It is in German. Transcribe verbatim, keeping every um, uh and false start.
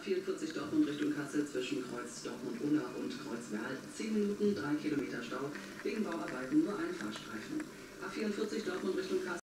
vierundvierzig Dortmund Richtung Kassel zwischen Kreuz Dortmund-Unna und Kreuz Werl. zehn Minuten, drei Kilometer Stau. Wegen Bauarbeiten nur ein Fahrstreifen. A vierundvierzig Dortmund Richtung Kassel.